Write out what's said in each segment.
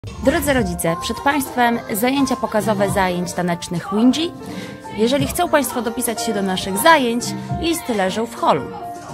Drodzy rodzice, przed Państwem zajęcia pokazowe zajęć tanecznych Wingy. Jeżeli chcą Państwo dopisać się do naszych zajęć, listy leżą w holu.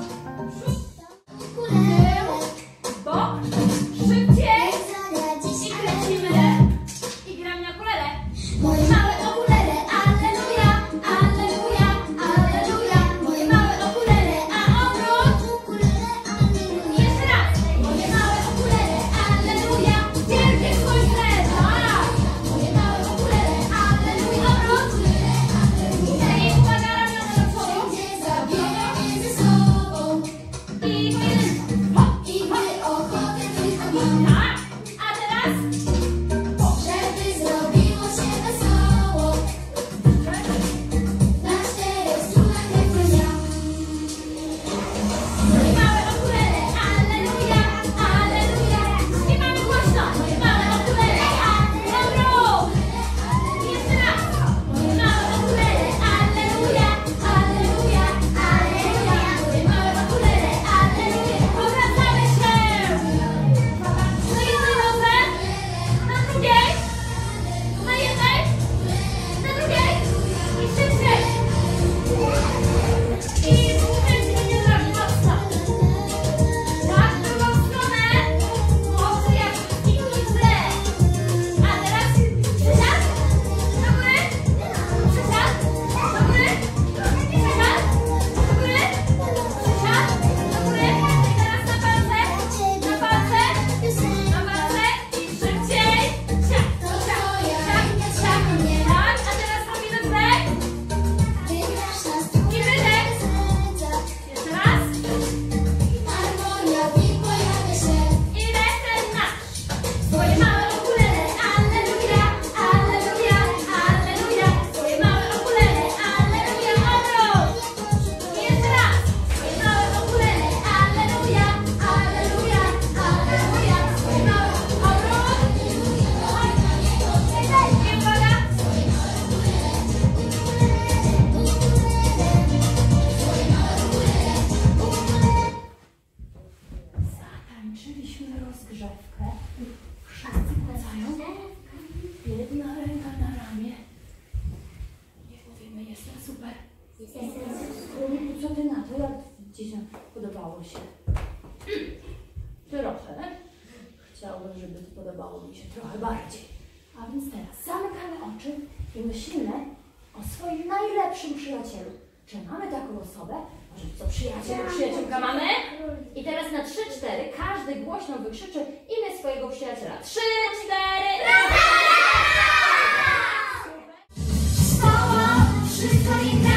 Tańczyliśmy rozgrzewkę. Wszyscy wracają. Jedna ręka na ramię. Nie powiemy, jestem super. Co ty na to? Jak ci się podobało się? Trochę. Chciałbym, żeby to podobało mi się trochę bardziej. A więc teraz zamykamy oczy i myślimy o swoim najlepszym przyjacielu. Czy mamy taką osobę? Może co, przyjaciel, przyjaciółka mamy? I teraz na 3-4 każdy głośno wykrzyczy imię swojego przyjaciela. 3, 4,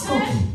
skoki.